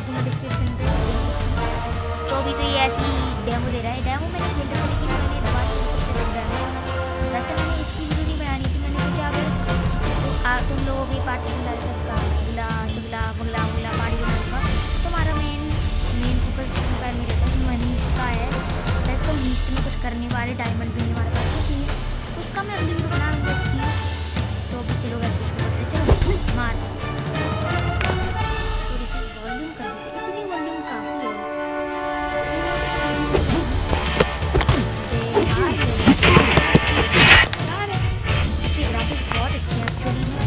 दूँगा डिस्क्रिप्शन पे लिंक इसकी। तो अभी तो ये ऐसी डेमो दे रहा है। डेमो मैंने खेल रहा है, लेकिन मैंने दोबारा से इसको चल रहा है। वैसे मैंने इसकी वीडियो नहीं बनानी थी, मैंने सोचा अगर तुम लोगों की पार्टी में डालता उसका गुला शुगला बगला उगला पार्टी बनाऊँगा। तो हमारा मेन फोकस फ्री फायर में रहता है, मनीष का है। वैसे तो मनीष में कुछ करने वाले डायमंड भी नहीं हमारे पास कुछ नहीं है, उसका मैं अगली वीडियो बना लूँगा उसकी। तो अभी चलो वैसे शुरू करते, चलो मार थोड़ी सी वॉल्यूम कर दीजिए, इतनी वॉल्यूम काफ़ी है। इसके ग्राफिक्स बहुत अच्छे हैं एक्चुअली में।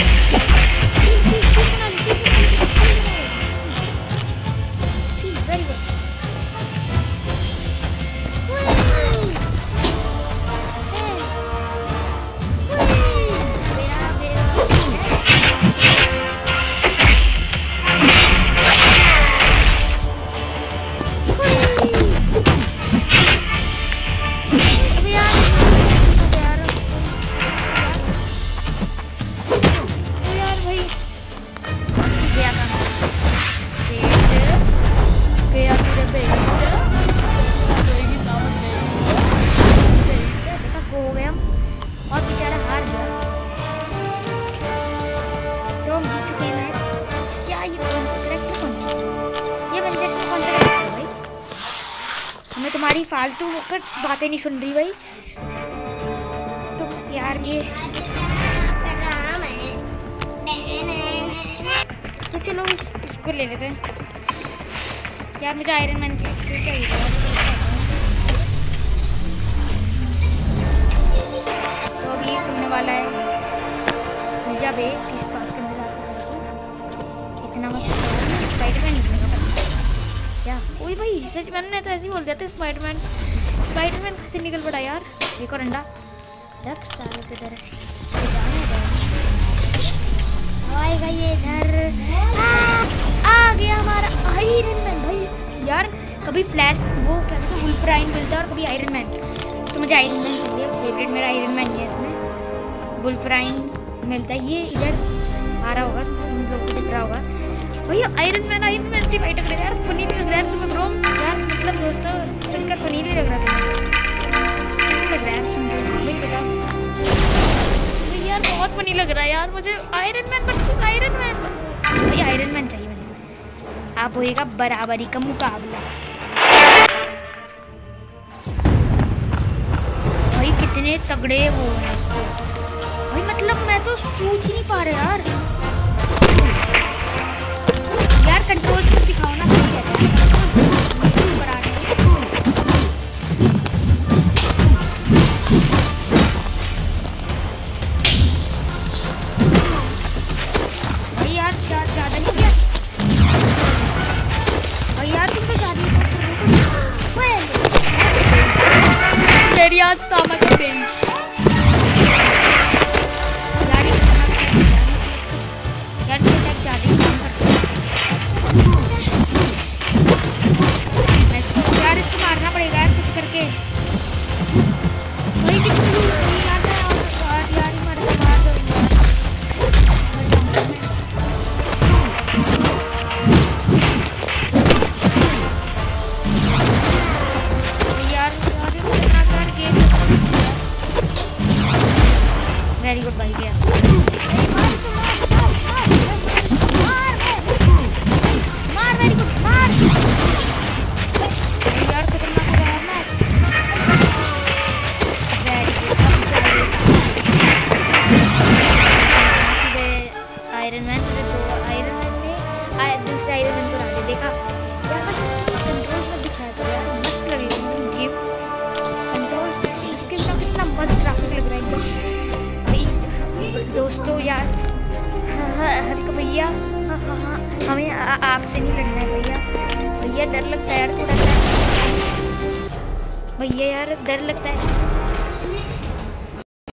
Very good. तुम्हारी फालतू होकर बातें नहीं सुन रही भाई। तो यार ये तो चलो इसको ले लेते हैं यार। मुझे आयरन मैन की स्किल चाहिए था। तो अब ये खुलने वाला है। जब किस बात का इंतजार कर रहे हो? इतना मत स्पाइडरमैन निकलेगा क्या? ओए भाई सच मैंने तो ऐसे ही बोल दिया था स्पाइडरमैन से निकल पड़ा यार। एक और अंडा रख साले पे इधर आएगा ये इधर। आ गया हमारा आयरन मैन भाई। यार कभी फ्लैश वो क्या कहते हैं वुल्फराइन मिलता है और कभी आयरन मैन। तो मुझे आयरन मैन चाहिए, फेवरेट मेरा आयरन मैन ही है। इसमें वुल्फराइन मिलता है, ये इधर आ रहा होगा, उन लोगों को दिख रहा होगा भैया। आयरन मैन से फाइट कर रहा है यार। फनी नहीं लग रहा है तुम्हें ब्रो यार? मतलब दोस्तों सुनकर फनी नहीं लग रहा था, कैसे लग रहा है सुन के? भाई बताओ यार, बहुत फनी लग रहा है यार मुझे। Iron man versus iron man भाई, आयरन मैन चाहिए मुझे। आप होएगा बराबरी का मुकाबला भाई। कितने तगड़े वो है इसको भाई, मतलब मैं तो सोच ही नहीं पा रहा यार। यार कंट्रोल से दिखाओ ना। भाई यार ज़्यादा नहीं क्या भाई यार? तुम तो ज़्यादा तेरी आज सामा का देश यार से तक ज़्यादा ही काम करते यार। इसको मारना पड़ेगा यार कुछ करके भाई। यार मार दो यार वेरी गुड भाई गया। मार वेरी गुड मार यार, खतरनाक मारना। आयरन मैन तुझे दो आयरन मैन ने दूसरे आयरन मैन को डाल देखा यार। बस इसकी कंट्रोल्स में दिखाया था यार, मस्त लगेगा गेम। कंट्रोल्स इसके साथ कितना मस्त ग्राफिक लग रहा है एकदम दोस्तों यार। हल्का भैया हमें आपसे नहीं लड़ना है भैया। डर लगता है यार थोड़ा सा भैया, यार डर लगता है।